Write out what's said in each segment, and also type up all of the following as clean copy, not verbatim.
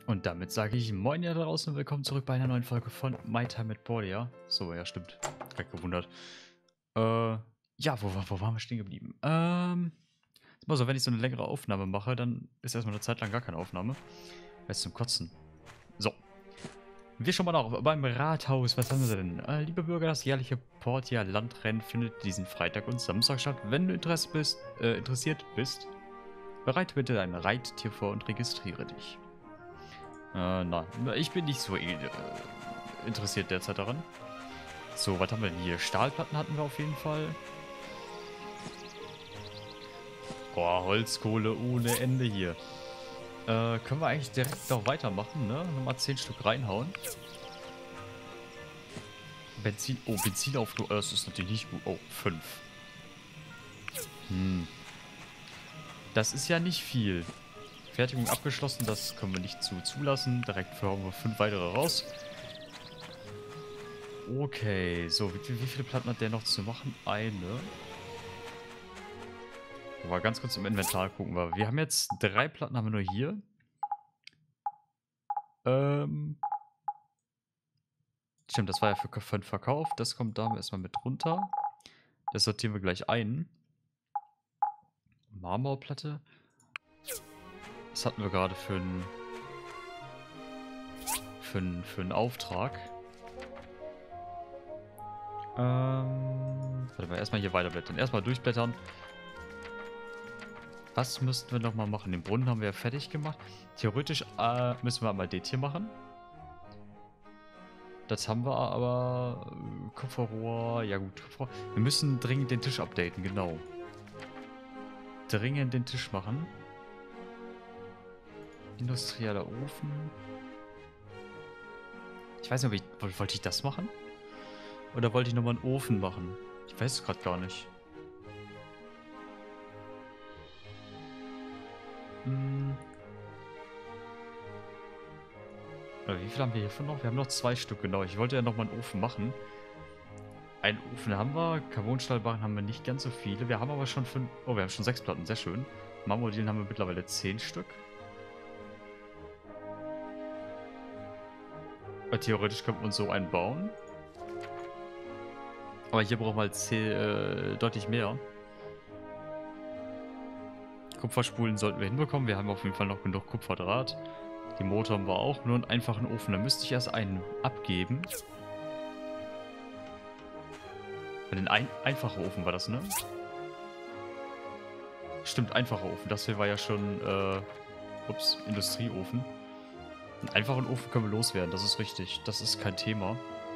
Und damit sage ich Moin ihr da draußen und willkommen zurück bei einer neuen Folge von My Time at Bordia. So, ja, stimmt. Direkt gewundert. Ja, wo waren wir stehen geblieben? Ist immer so, wenn ich so eine längere Aufnahme mache, dann ist erstmal eine Zeit lang gar keine Aufnahme. Das ist zum Kotzen. So. Wir schon mal noch beim Rathaus. Was haben wir denn? Liebe Bürger, das jährliche Portia Landrennen findet diesen Freitag und Samstag statt. Wenn du interessiert bist, bereite bitte dein Reittier vor und registriere dich. Nein, ich bin nicht so interessiert derzeit daran. So, was haben wir denn hier? Stahlplatten hatten wir auf jeden Fall. Boah, Holzkohle ohne Ende hier. Können wir eigentlich direkt noch weitermachen, ne? Nochmal 10 Stück reinhauen. Benzin, oh, Benzinaufdruck, das ist natürlich nicht gut. Oh, 5. Das ist ja nicht viel. Fertigung abgeschlossen, das können wir nicht zulassen. Direkt hauen wir 5 weitere raus. Okay, so, wie viele Platten hat der noch zu machen? Eine. Aber ganz kurz im Inventar gucken wir. Wir haben jetzt 3 Platten, haben wir nur hier. Stimmt, das war ja für den Verkauf. Das kommt da erstmal mit runter. Das sortieren wir gleich ein. Marmorplatte. Was hatten wir gerade für einen Auftrag? Warte mal, erstmal hier weiterblättern. Erstmal durchblättern. Was müssten wir nochmal machen? Den Brunnen haben wir ja fertig gemacht. Theoretisch müssen wir einmal das hier machen. Das haben wir aber. Kupferrohr. Ja gut, Kupferrohr. Wir müssen dringend den Tisch updaten, genau. Dringend den Tisch machen. Industrieller Ofen. Ich weiß nicht, wollte ich das machen? Oder wollte ich nochmal einen Ofen machen? Ich weiß es gerade gar nicht. Wie viel haben wir hiervon noch? Wir haben noch 2 Stück, genau. Ich wollte ja nochmal einen Ofen machen. Einen Ofen haben wir. Carbonstahlbarren haben wir nicht ganz so viele. Wir haben aber schon 5. Oh, wir haben schon 6 Platten. Sehr schön. Marmordielen haben wir mittlerweile 10 Stück. Theoretisch könnte man so einen bauen. Aber hier brauchen wir halt deutlich mehr. Kupferspulen sollten wir hinbekommen. Wir haben auf jeden Fall noch genug Kupferdraht. Die Motor haben wir auch. Nur einen einfachen Ofen. Da müsste ich erst einen abgeben. Den einfacher Ofen war das, ne? Stimmt, einfacher Ofen. Das hier war ja schon, Industrieofen. Einen einfachen Ofen können wir loswerden, das ist richtig. Das ist kein Thema.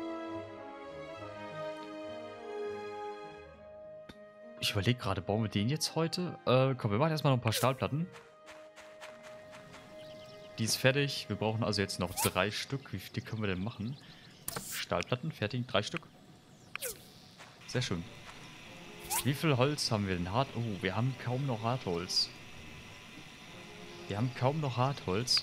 Ich überlege gerade, bauen wir den jetzt heute? Komm, wir machen erstmal noch ein paar Stahlplatten. Die ist fertig. Wir brauchen also jetzt noch 3 Stück. Wie viele können wir denn machen? Stahlplatten, fertig, 3 Stück. Sehr schön. Wie viel Holz haben wir denn? Oh, wir haben kaum noch Hartholz. Wir haben kaum noch Hartholz.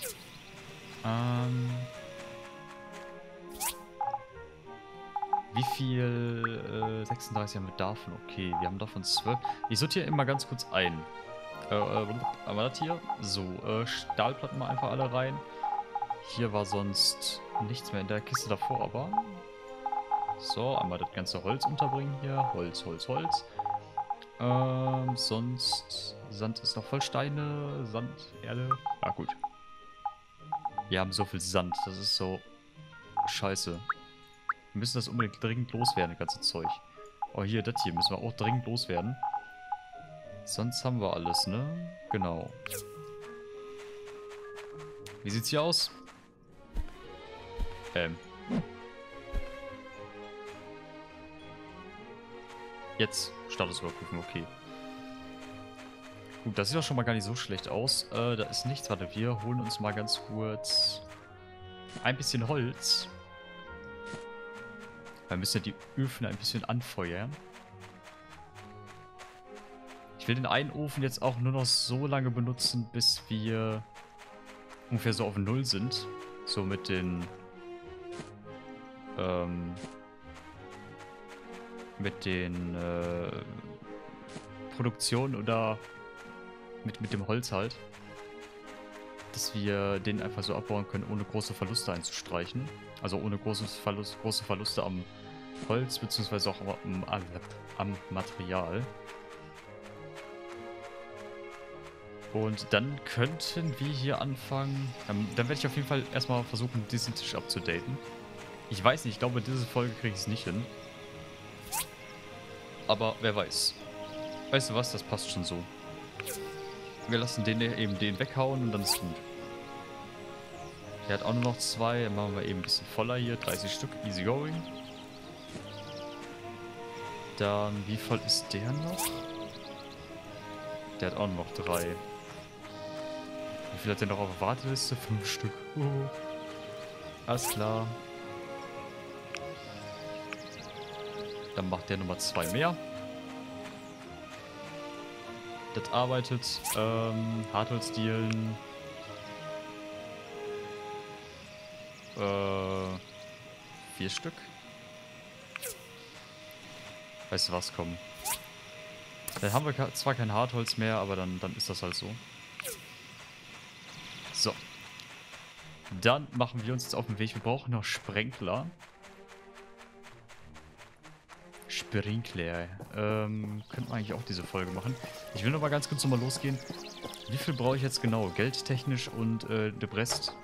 Wie viel? 36 haben wir davon. Okay, wir haben davon 12. Ich sortiere immer ganz kurz ein. Einmal das hier. So, Stahlplatten mal einfach alle rein. Hier war sonst nichts mehr in der Kiste davor, aber... So, einmal das ganze Holz unterbringen hier. Holz, Holz, Holz. Sonst... Sand ist noch voll Steine. Sand, Erde. Ah, gut. Wir haben so viel Sand. Das ist so... Scheiße. Wir müssen das unbedingt dringend loswerden, das ganze Zeug. Oh, hier, das hier müssen wir auch dringend loswerden. Sonst haben wir alles, ne? Genau. Wie sieht's hier aus? Jetzt Status überprüfen, okay. Gut, das sieht doch schon mal gar nicht so schlecht aus. Da ist nichts. Warte, wir holen uns mal ganz kurz ein bisschen Holz. Wir müssen ja die Öfen ein bisschen anfeuern. Ich will den einen Ofen jetzt auch nur noch so lange benutzen, bis wir ungefähr so auf 0 sind. So mit den Produktionen oder mit dem Holz halt. dass wir den einfach so abbauen können, ohne große Verluste einzustreichen. Also ohne große Verluste am Holz, beziehungsweise auch am Material. Und dann könnten wir hier anfangen. Dann werde ich auf jeden Fall erstmal versuchen, diesen Tisch abzudaten. Ich weiß nicht, ich glaube, diese Folge kriege ich es nicht hin. Aber wer weiß. Weißt du was, das passt schon so. Wir lassen den weghauen und dann ist gut. Der hat auch nur noch 2. Dann machen wir eben ein bisschen voller hier. 30 Stück, easy going. Dann, wie voll ist der noch? Der hat auch nur noch 3. Wie viel hat der noch auf der Warteliste? 5 Stück. Alles klar. Dann macht der Nummer 2 mehr. Das arbeitet. Hartholzdielen. 4 Stück. Weißt du was, komm. Dann haben wir zwar kein Hartholz mehr, aber dann ist das halt so. So. Dann machen wir uns jetzt auf den Weg. Wir brauchen noch Sprenkler. Sprinkler. Könnten wir eigentlich auch diese Folge machen. Ich will noch mal ganz kurz nochmal losgehen. Wie viel brauche ich jetzt genau? Geldtechnisch und de Brest.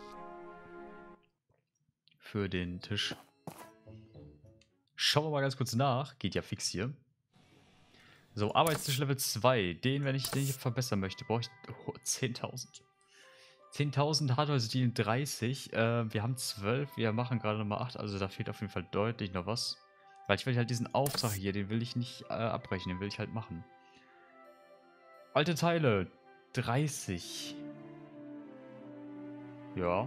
Für den Tisch. Schauen wir mal ganz kurz nach. Geht ja fix hier. So, Arbeitstisch Level 2. Den ich verbessern möchte, brauche ich 10.000. 10.000 Hardware-Stilen 30. Wir haben 12. Wir machen gerade nochmal 8. Also da fehlt auf jeden Fall deutlich noch was. Weil ich will halt diesen Auftrag hier, den will ich nicht abbrechen. Den will ich halt machen. Alte Teile. 30. Ja.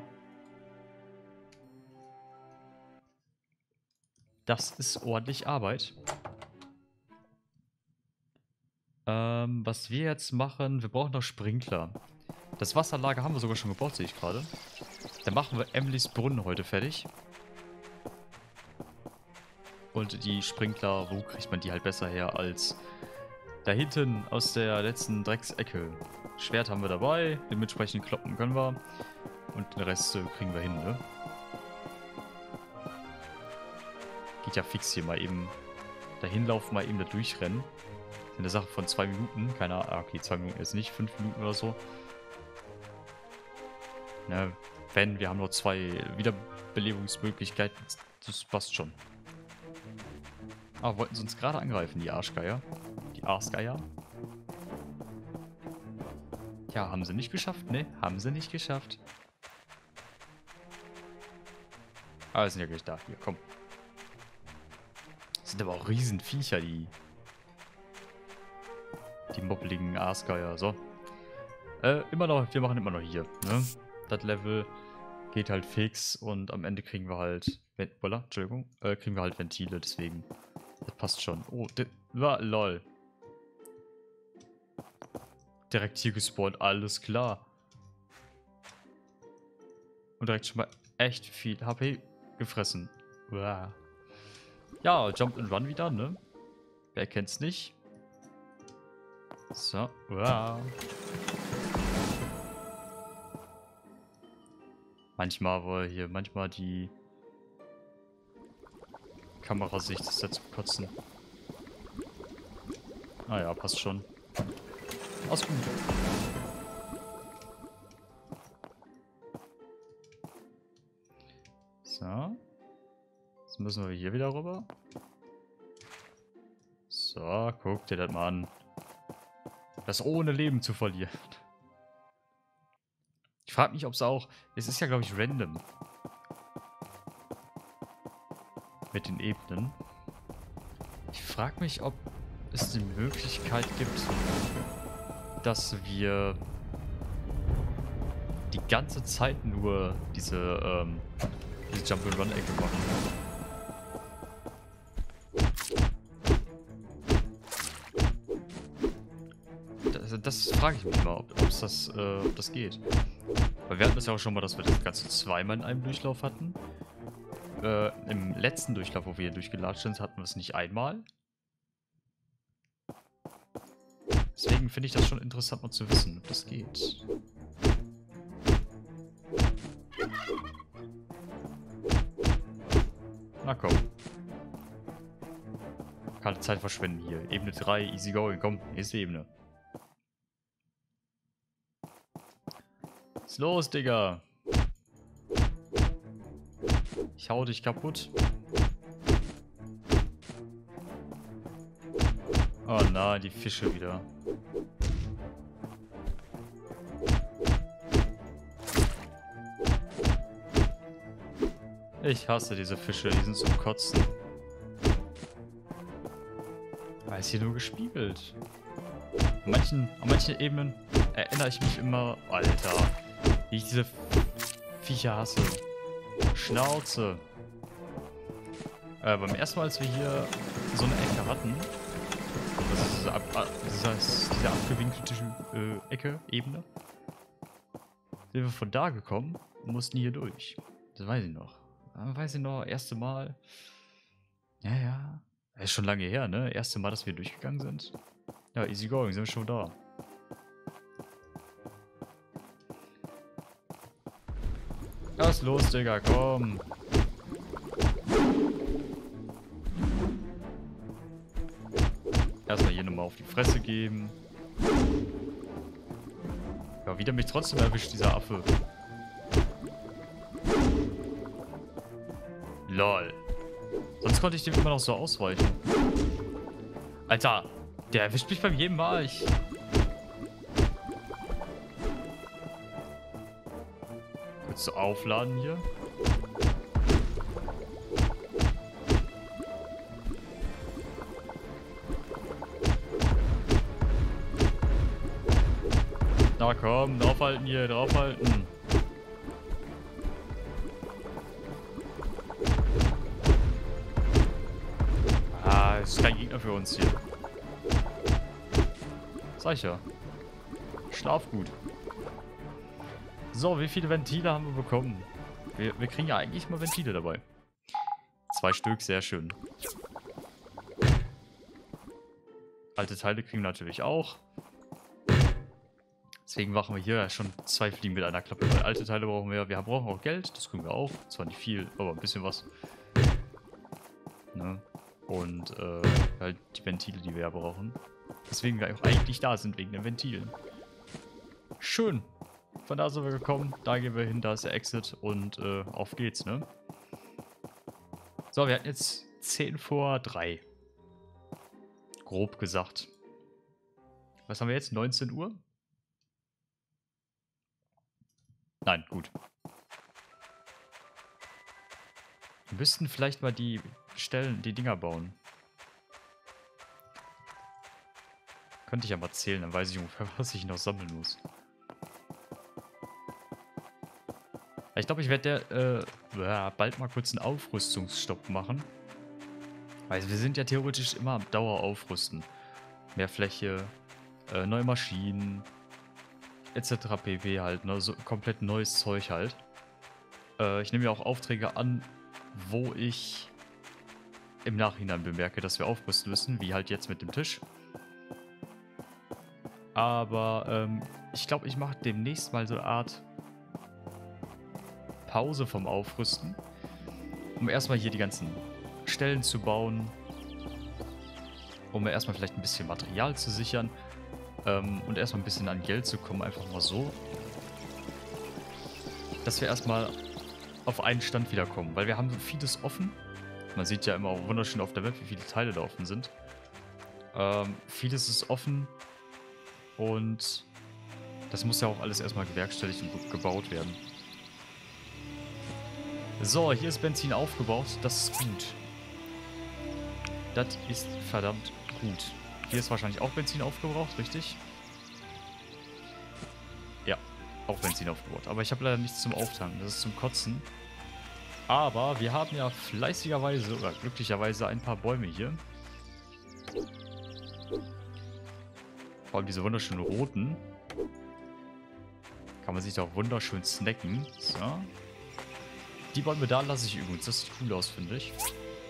Das ist ordentlich Arbeit. Was wir jetzt machen, wir brauchen noch Sprinkler. Das Wasserlager haben wir sogar schon gebaut, sehe ich gerade. Dann machen wir Emilys Brunnen heute fertig. Und die Sprinkler, wo kriegt man die halt besser her als da hinten aus der letzten Drecksecke. Schwert haben wir dabei, dementsprechend kloppen können wir. Und den Rest kriegen wir hin, ne? Geht ja fix hier mal eben dahin laufen, mal eben da durchrennen. Eine Sache von 2 Minuten. Keine Ahnung, okay, 2 Minuten jetzt nicht, 5 Minuten oder so. Ne, wir haben nur 2 Wiederbelebungsmöglichkeiten. Das passt schon. Aber wollten sie uns gerade angreifen, die Arschgeier. Die Arsgeier. Ja, haben sie nicht geschafft, ne? Haben sie nicht geschafft. Aber sind ja gleich da. Hier, komm. Das sind aber auch Riesenviecher, die moppeligen Aasgeier. So. Wir machen immer noch hier, ne? Das Level geht halt fix und am Ende kriegen wir halt. Entschuldigung. Kriegen wir halt Ventile, deswegen. Das passt schon. Oh, lol. Direkt hier gespawnt, alles klar. Und direkt schon mal echt viel HP gefressen. Uah. Ja, Jump and Run wieder, ne? Wer kennt's nicht? So, uah. Manchmal die Kamerasicht ist ja zu kotzen. Ah ja, passt schon. Alles gut. So. Jetzt müssen wir hier wieder rüber. So, guck dir das mal an. Das ohne Leben zu verlieren. Ich frage mich, ob es auch... Es ist ja, glaube ich, random. Mit den Ebenen. Ich frage mich, ob es die Möglichkeit gibt, dass wir die ganze Zeit nur diese Jump-and-Run-Ecke machen. Das frage ich mich mal, ob das geht. Weil wir hatten das ja auch schon mal, dass wir das Ganze zweimal in einem Durchlauf hatten. Im letzten Durchlauf, wo wir hier durchgelatscht sind, hatten wir es nicht einmal. Deswegen finde ich das schon interessant mal zu wissen, ob das geht. Na komm. Keine Zeit verschwenden hier. Ebene 3, easy going. Komm, nächste Ebene. Was ist los, Digga? Ich hau dich kaputt. Oh nein, die Fische wieder. Ich hasse diese Fische, die sind zum Kotzen. Weil es hier nur gespiegelt. An manchen Ebenen erinnere ich mich immer, Alter, wie ich diese Viecher hasse. Schnauze. Beim ersten Mal, als wir hier so eine Ecke hatten, das ist diese abgewinkelte Ecke, Ebene, sind wir von da gekommen und mussten hier durch. Das weiß ich noch. Erste Mal. Ja. Das ist schon lange her, ne? Erste Mal, dass wir durchgegangen sind. Ja, easy going, sind wir schon da. Was ist los, Digga? Komm. Erstmal hier nochmal auf die Fresse geben. Ja, wieder mich trotzdem erwischt, dieser Affe. Lol. Sonst konnte ich dem immer noch so ausweichen. Alter, der erwischt mich beim jedem Mal. Kurz so aufladen hier. Na komm, draufhalten hier, draufhalten. Das ist kein Gegner für uns hier. Sag ich ja. Schlaf gut. So, wie viele Ventile haben wir bekommen? Wir kriegen ja eigentlich mal Ventile dabei. 2 Stück, sehr schön. Alte Teile kriegen wir natürlich auch. Deswegen machen wir hier ja schon 2 Fliegen mit einer Klappe. Weil alte Teile brauchen wir. Wir brauchen auch Geld, das kriegen wir auch. Zwar nicht viel, aber ein bisschen was. Ne? Und halt die Ventile, die wir ja brauchen. Deswegen wir auch eigentlich da sind, wegen den Ventilen. Schön. Von da sind wir gekommen. Da gehen wir hin, da ist der Exit und auf geht's, ne? So, wir hatten jetzt 10 vor 3. Grob gesagt. Was haben wir jetzt? 19 Uhr? Nein, gut. Wir müssten vielleicht mal die Dinger bauen. Könnte ich aber zählen, dann weiß ich ungefähr, was ich noch sammeln muss. Ich glaube, ich werde bald mal kurz einen Aufrüstungsstopp machen. Weil wir sind ja theoretisch immer am Dauer aufrüsten. Mehr Fläche, neue Maschinen, etc. pp. Halt, ne? So komplett neues Zeug halt. Ich nehme ja auch Aufträge an, wo ich im Nachhinein bemerke, dass wir aufrüsten müssen, wie halt jetzt mit dem Tisch. Aber ich glaube, ich mache demnächst mal so eine Art Pause vom Aufrüsten, um erstmal hier die ganzen Stellen zu bauen, um mir erstmal vielleicht ein bisschen Material zu sichern und erstmal ein bisschen an Geld zu kommen, einfach mal so, dass wir erstmal auf einen Stand wiederkommen, weil wir haben vieles offen. Man sieht ja immer auch wunderschön auf der Map, wie viele Teile da offen sind. Vieles ist offen und das muss ja auch alles erstmal gewerkstelligt und gebaut werden. So, hier ist Benzin aufgebaut, das ist gut. Das ist verdammt gut. Hier ist wahrscheinlich auch Benzin aufgebraucht, richtig? Ja, auch Benzin aufgebaut. Aber ich habe leider nichts zum Auftanken, das ist zum Kotzen. Aber wir haben ja fleißigerweise oder glücklicherweise ein paar Bäume hier. Vor allem diese wunderschönen roten. Kann man sich da auch wunderschön snacken. So. Die Bäume da lasse ich übrigens. Das sieht cool aus, finde ich.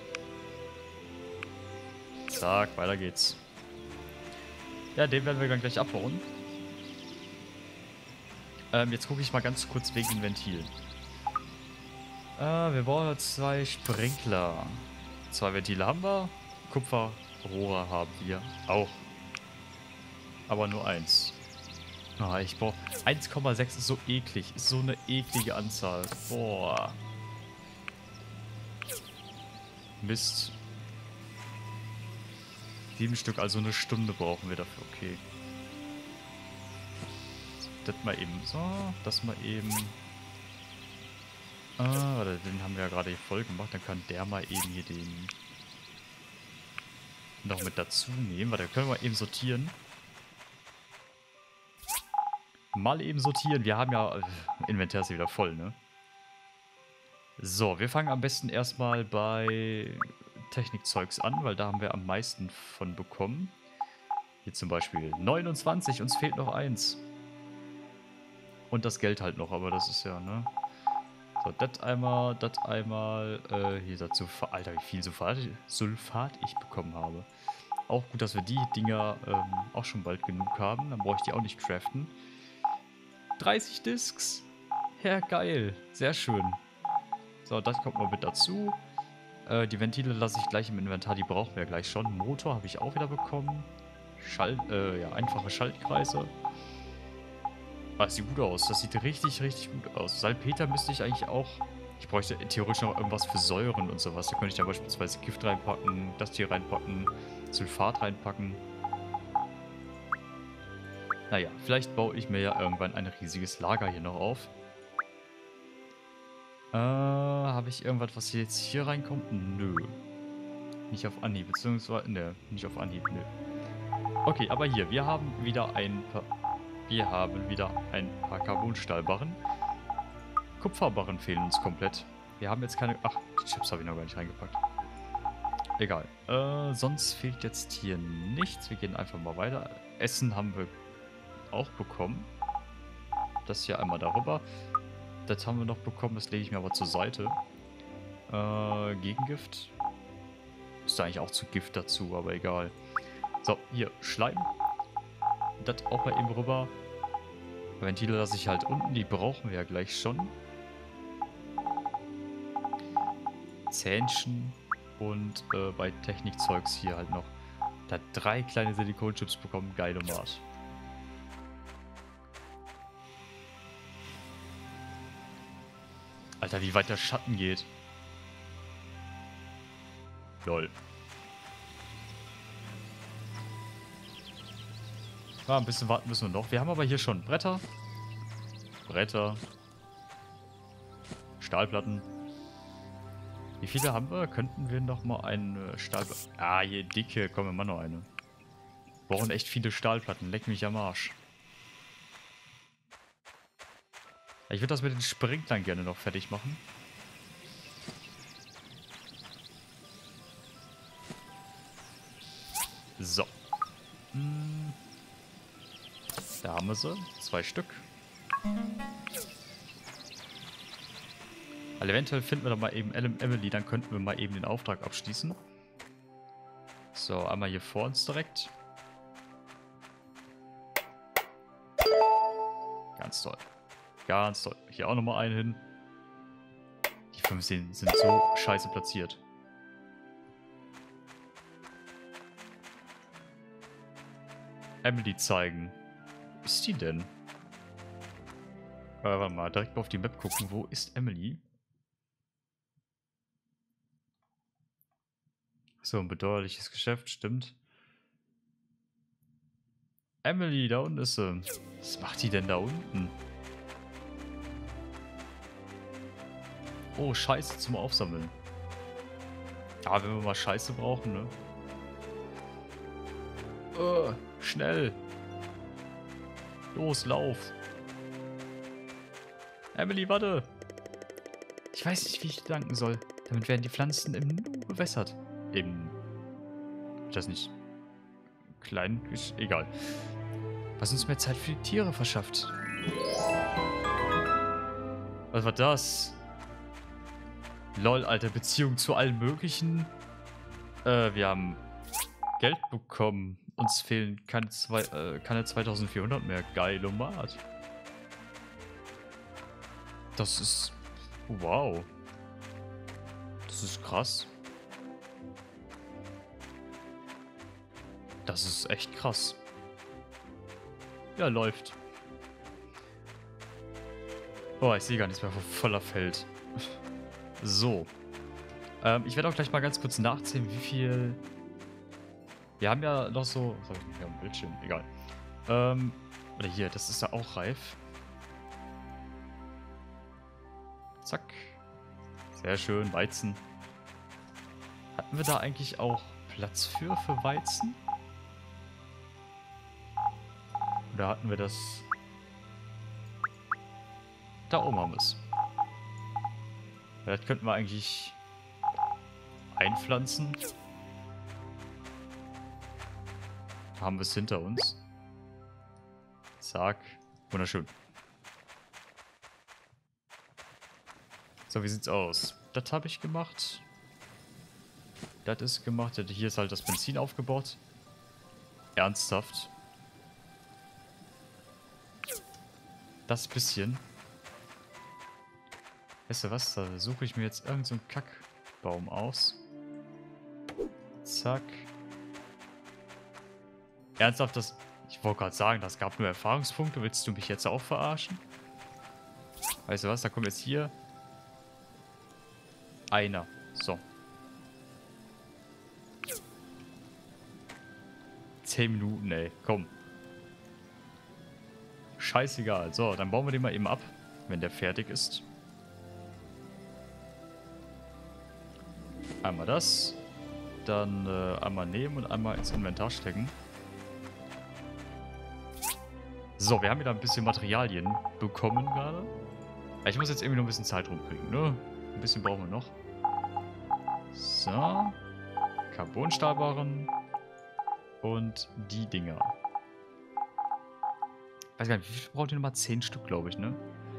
Zack, weiter geht's. Ja, den werden wir dann gleich abbauen. Jetzt gucke ich mal ganz kurz wegen den Ventilen. Wir brauchen 2 Sprinkler. 2 Ventile haben wir. Kupferrohre haben wir auch. Aber nur 1. Ah, ich brauche 1,6 ist so eklig. Ist so eine eklige Anzahl. Boah. Mist. 7 Stück, also eine Stunde brauchen wir dafür. Okay. Das mal eben so. Das mal eben. Warte, den haben wir ja gerade hier voll gemacht. Dann kann der mal eben hier den noch mit dazu nehmen. Warte, können wir mal eben sortieren. Mal eben sortieren. Wir haben ja... Inventar ist ja wieder voll, ne? So, wir fangen am besten erstmal bei Technikzeugs an, weil da haben wir am meisten von bekommen. Hier zum Beispiel 29, uns fehlt noch 1. Und das Geld halt noch, aber das ist ja, ne? So, das einmal, hier dazu, Alter, wie viel Sulfat ich bekommen habe. Auch gut, dass wir die Dinger auch schon bald genug haben, dann brauche ich die auch nicht craften. 30 Discs, ja geil, sehr schön. So, das kommt mal mit dazu. Die Ventile lasse ich gleich im Inventar, die brauchen wir gleich schon. Motor habe ich auch wieder bekommen. Ja, einfache Schaltkreise. Das sieht gut aus. Das sieht richtig, richtig gut aus. Salpeter müsste ich eigentlich auch... Ich bräuchte theoretisch noch irgendwas für Säuren und sowas. Da könnte ich da beispielsweise Gift reinpacken, das hier reinpacken, Sulfat reinpacken. Naja, vielleicht baue ich mir ja irgendwann ein riesiges Lager hier noch auf. Habe ich irgendwas, was jetzt hier reinkommt? Nö. Nicht auf Anhieb, beziehungsweise... Ne, nicht auf Anhieb, nö. Okay, aber hier, wir haben wieder ein paar Carbonstahlbarren. Kupferbarren fehlen uns komplett. Wir haben jetzt keine... Ach, die Chips habe ich noch gar nicht reingepackt. Egal. Sonst fehlt jetzt hier nichts. Wir gehen einfach mal weiter. Essen haben wir auch bekommen. Das hier einmal darüber. Das haben wir noch bekommen. Das lege ich mir aber zur Seite. Gegengift. Ist da eigentlich auch zu Gift dazu, aber egal. So, hier, Schleim. Das auch mal eben rüber. Ventile lasse ich halt unten. Die brauchen wir ja gleich schon. Zähnchen. Und bei Technikzeugs hier halt noch. Da hat 3 kleine Silikonchips bekommen. Geilomat. Alter, wie weit der Schatten geht. Lol. Ah, ein bisschen warten müssen wir noch. Wir haben aber hier schon Bretter. Stahlplatten. Wie viele haben wir? Könnten wir noch mal eine Stahlplatte... Ah, hier dicke. Komm, wir machen noch eine. Wir brauchen echt viele Stahlplatten. Leck mich am Arsch. Ich würde das mit den Sprinklern gerne noch fertig machen. So. Da haben wir sie. 2 Stück. Also eventuell finden wir da mal eben Emily, dann könnten wir mal eben den Auftrag abschließen. So, einmal hier vor uns direkt. Ganz toll. Ganz toll. Hier auch nochmal einen hin. Die 15 sind so scheiße platziert. Emily zeigen. Wo ist die denn? Warte mal, direkt mal auf die Map gucken. Wo ist Emily? So, ein bedauerliches Geschäft, stimmt. Emily, da unten ist sie. Was macht die denn da unten? Oh, Scheiße zum Aufsammeln. Ja, wenn wir mal Scheiße brauchen, ne? Schnell. Los, lauf. Emily, warte. Ich weiß nicht, wie ich danken soll. Damit werden die Pflanzen im Nu bewässert. Das nicht klein ist. Egal. Was uns mehr Zeit für die Tiere verschafft. Was war das? Lol, Alter. Beziehung zu allen möglichen. Wir haben Geld bekommen. Uns fehlen keine 2400 mehr. Geilomat. Das ist... Wow. Das ist krass. Das ist echt krass. Ja, läuft. Oh, ich sehe gar nichts mehr voller Feld. So. Ich werde auch gleich mal ganz kurz nachzählen, wie viel... Wir haben ja noch so... Was habe ich denn hier am Bildschirm? Egal. Oder hier, das ist ja auch reif. Zack. Sehr schön, Weizen. Hatten wir da eigentlich auch Platz für Weizen? Oder hatten wir das... Da oben haben wir es. Vielleicht könnten wir eigentlich einpflanzen. Haben wir es hinter uns. Zack. Wunderschön. So, wie sieht's aus? Das habe ich gemacht. Das ist gemacht. Hier ist halt das Benzin aufgebaut. Ernsthaft. Das bisschen. Weißt du was? Da suche ich mir jetzt irgendeinen so Kackbaum aus. Zack. Ernsthaft, das... Ich wollte gerade sagen, das gab nur Erfahrungspunkte. Willst du mich jetzt auch verarschen? Weißt du was? Da kommt jetzt hier... einer. So. 10 Minuten, ey. Komm. Scheißegal. So, dann bauen wir den mal eben ab, wenn der fertig ist. Einmal das. Dann einmal nehmen und einmal ins Inventar stecken. So, wir haben wieder ein bisschen Materialien bekommen gerade. Ich muss jetzt irgendwie noch ein bisschen Zeit rumkriegen, ne? Ein bisschen brauchen wir noch. So. Carbonstahlbarren. Und die Dinger. Weiß gar nicht, wie viel braucht ihr nochmal? 10 Stück, glaube ich, ne?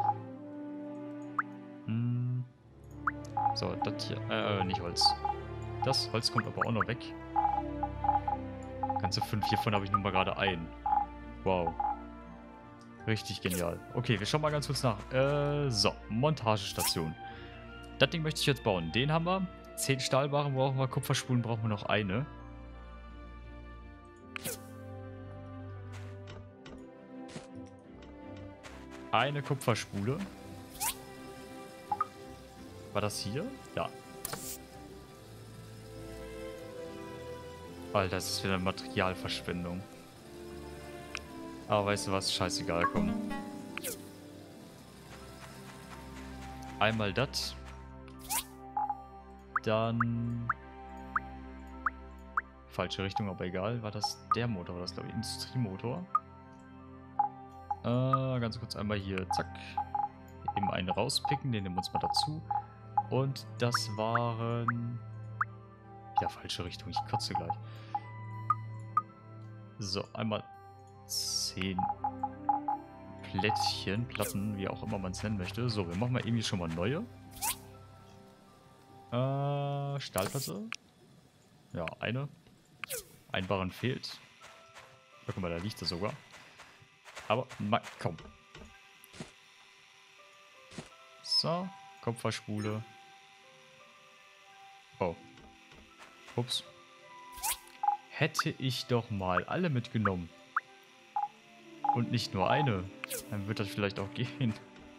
Hm. So, das hier. Nicht Holz. Das Holz kommt aber auch noch weg. Ganze 5 hiervon habe ich nun mal gerade ein. Wow. Richtig genial. Okay, wir schauen mal ganz kurz nach. So, Montagestation. Das Ding möchte ich jetzt bauen. Den haben wir. 10 Stahlbarren brauchen wir. Kupferspulen brauchen wir noch eine. Eine Kupferspule. War das hier? Ja. Alter, das ist wieder Materialverschwendung. Aber weißt du was? Scheißegal, komm. Einmal das. Dann... Falsche Richtung, aber egal. War das der Motor? War das, glaube ich, Industriemotor? Ganz kurz einmal hier, zack. Eben einen rauspicken, den nehmen wir uns mal dazu. Und das waren... Ja, falsche Richtung, ich kotze gleich. So, einmal 10 Plättchen, Platten, wie auch immer man es nennen möchte. So, wir machen mal irgendwie schon mal neue. Stahlplatte. Ja, eine. Ein Barren fehlt. Ja, guck mal, da liegt er sogar. Aber, komm. So, Kupferspule. Oh. Ups. Hätte ich doch mal alle mitgenommen. Und nicht nur eine. Dann wird das vielleicht auch gehen.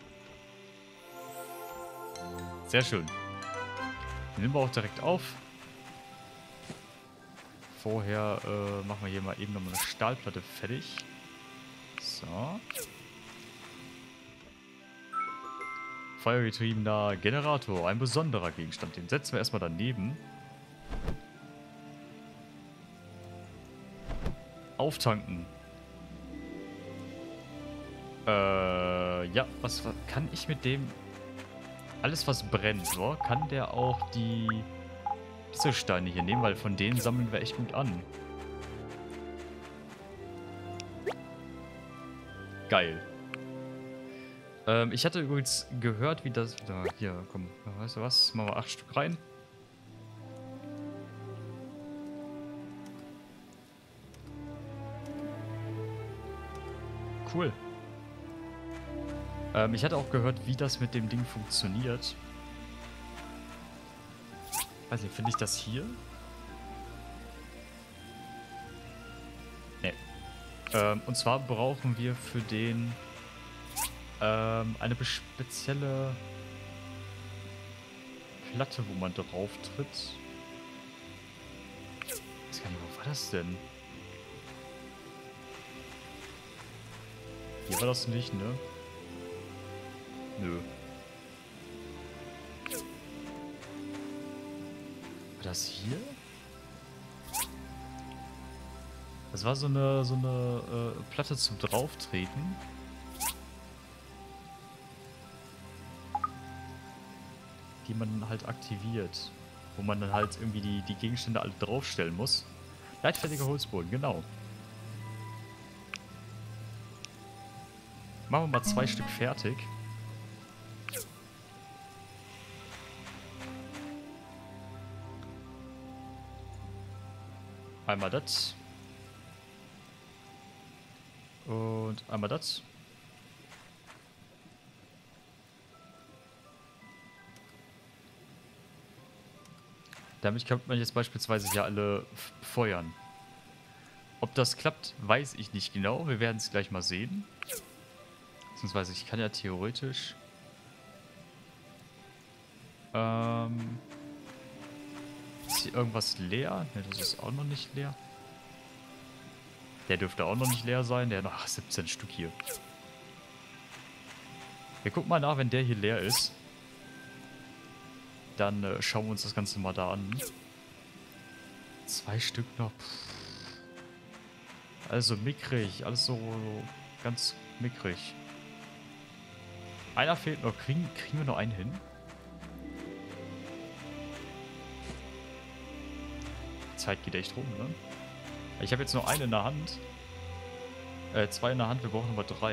Sehr schön. Den nehmen wir auch direkt auf. Vorher machen wir hier mal eben nochmal eine Stahlplatte fertig. So. Feuergetriebener Generator. Ein besonderer Gegenstand. Den setzen wir erstmal daneben. Auftanken. Ja, was kann ich mit dem... Alles, was brennt, so, kann der auch diese Steine hier nehmen, weil von denen sammeln wir echt gut an. Geil. Ich hatte übrigens gehört, wie das... Hier, komm, weißt du was? Machen wir 8 Stück rein. Cool. Ich hatte auch gehört, wie das mit dem Ding funktioniert. Weiß nicht, finde ich das hier? Nee. Und zwar brauchen wir für den eine spezielle Platte, wo man drauf tritt. Ich weiß gar nicht, wo war das denn? Hier war das nicht, ne? Nö. War das hier? Das war so eine Platte zum Drauftreten. Die man halt aktiviert. Wo man dann halt irgendwie die Gegenstände alle draufstellen muss. Leitfertiger Holzboden, genau. Machen wir mal 2 Stück fertig. Einmal das. Und einmal das. Damit könnte man jetzt beispielsweise hier alle feuern. Ob das klappt, weiß ich nicht genau. Wir werden es gleich mal sehen. Beziehungsweise ich kann ja theoretisch... ist hier irgendwas leer? Ne, das ist auch noch nicht leer. Der dürfte auch noch nicht leer sein. Der noch 17 Stück hier. Wir gucken mal nach, wenn der hier leer ist. Dann schauen wir uns das Ganze mal da an. 2 Stück noch. Also mickrig. Alles so ganz mickrig. Einer fehlt noch. Kriegen wir noch einen hin? Die Zeit geht echt rum, ne? Ich habe jetzt nur eine in der Hand. 2 in der Hand. Wir brauchen aber 3.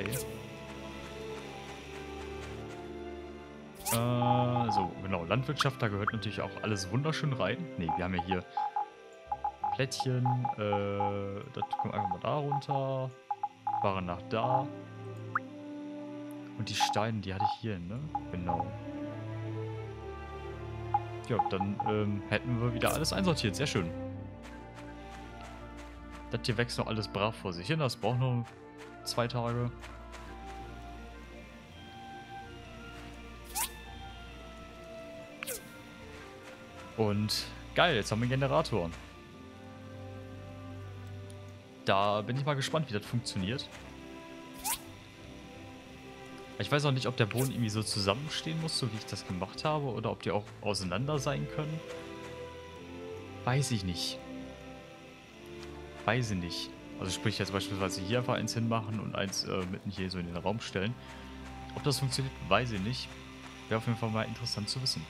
So, genau. Landwirtschaft, da gehört natürlich auch alles wunderschön rein. Ne, wir haben ja hier Plättchen. Das kommt einfach mal da runter. Ware nach da. Und die Steine, die hatte ich hier, ne? Genau. Ja, dann hätten wir wieder alles einsortiert. Sehr schön. Das hier wächst noch alles brav vor sich hin. Das braucht noch 2 Tage. Und geil, jetzt haben wir einen Generator. Da bin ich mal gespannt, wie das funktioniert. Ich weiß auch nicht, ob der Boden irgendwie so zusammenstehen muss, so wie ich das gemacht habe, oder ob die auch auseinander sein können. Weiß ich nicht. Weiß ich nicht. Also sprich jetzt beispielsweise hier einfach eins hinmachen und eins mitten hier so in den Raum stellen. Ob das funktioniert, weiß ich nicht. Wäre auf jeden Fall mal interessant zu wissen.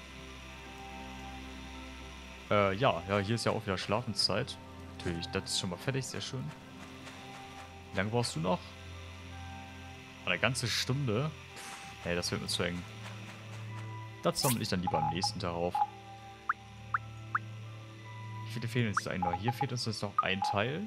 Ja, hier ist ja auch wieder Schlafenszeit. Natürlich, das ist schon mal fertig, sehr schön. Wie lange brauchst du noch? Eine ganze Stunde? Nee, das wird mir zu eng. Das sammle ich dann lieber am nächsten Tag auf. Wie viele fehlen uns eigentlich noch? Hier fehlt uns jetzt noch ein Teil.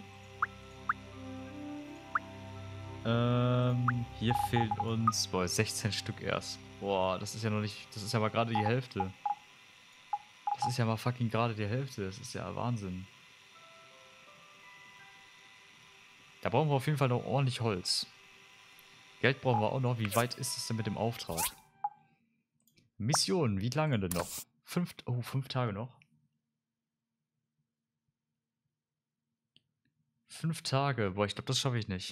Hier fehlen uns 16 Stück erst. Boah, das ist ja noch nicht... Das ist ja mal gerade die Hälfte. Das ist ja mal fucking gerade die Hälfte. Das ist ja Wahnsinn. Da brauchen wir auf jeden Fall noch ordentlich Holz. Geld brauchen wir auch noch. Wie weit ist es denn mit dem Auftrag? Mission, wie lange denn noch? 5 Tage noch. 5 Tage. Boah, ich glaube, das schaffe ich nicht.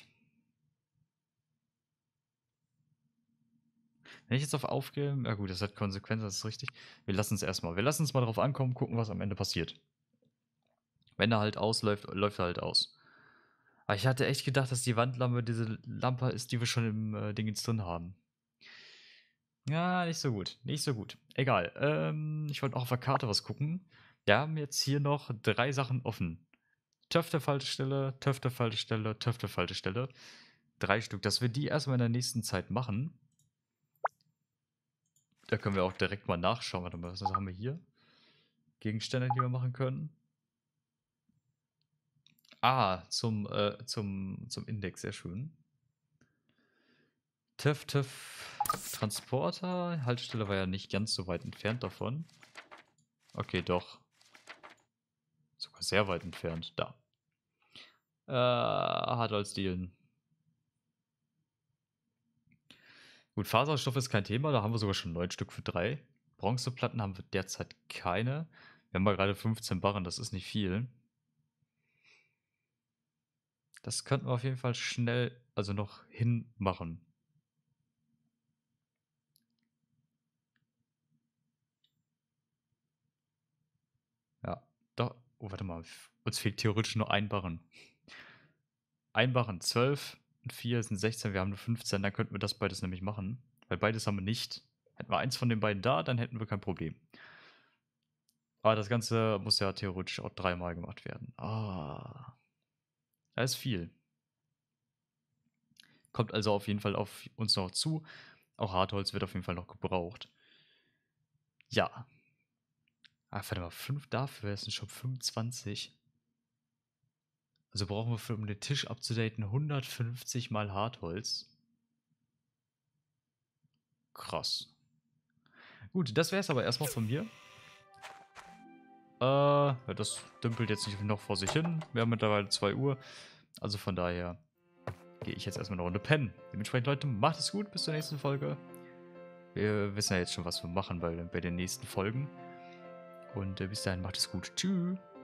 Wenn ich jetzt auf aufgebe, ja gut, das hat Konsequenzen, das ist richtig. Wir lassen es erstmal. Wir lassen es mal drauf ankommen, gucken, was am Ende passiert. Wenn er halt ausläuft, läuft er halt aus. Aber ich hatte echt gedacht, dass die Wandlampe diese Lampe ist, die wir schon im Ding jetzt drin haben. Ja, nicht so gut. Nicht so gut. Egal. Ich wollte auch auf der Karte was gucken. Wir haben jetzt hier noch 3 Sachen offen. Töfte-Faltestelle, Töfte-Faltestelle, Töfte-Faltestelle. 3 Stück. Dass wir die erstmal in der nächsten Zeit machen. Da können wir auch direkt mal nachschauen. Warte mal, was haben wir hier? Gegenstände, die wir machen können. Ah, zum Index, sehr schön. Transporter. Haltestelle war ja nicht ganz so weit entfernt davon. Okay, doch. sehr weit entfernt. Da. Hartholzdielen. Gut, Faserstoff ist kein Thema, da haben wir sogar schon 9 Stück für 3. Bronzeplatten haben wir derzeit keine. Wir haben mal gerade 15 Barren, das ist nicht viel. Das könnten wir auf jeden Fall schnell, also noch hinmachen. Ja, doch. Oh, warte mal. Uns fehlt theoretisch nur ein Barren. Ein Barren, 12 und 4 sind 16, wir haben nur 15, dann könnten wir das beides nämlich machen. Weil beides haben wir nicht. Hätten wir eins von den beiden da, dann hätten wir kein Problem. Aber das Ganze muss ja theoretisch auch 3-mal gemacht werden. Ah. Das ist viel. Kommt also auf jeden Fall auf uns noch zu. Auch Hartholz wird auf jeden Fall noch gebraucht. Ja. Warte mal, 5 dafür, das sind schon 25. Also brauchen wir, um den Tisch abzudaten, 150 mal Hartholz. Krass. Gut, das wäre es aber erstmal von mir. Ja, das dümpelt jetzt nicht noch vor sich hin. Wir haben mittlerweile 2 Uhr. Also von daher gehe ich jetzt erstmal eine Runde pennen. Dementsprechend, Leute, macht es gut. Bis zur nächsten Folge. Wir wissen ja jetzt schon, was wir machen bei den nächsten Folgen. Und bis dahin, macht es gut. Tschüss.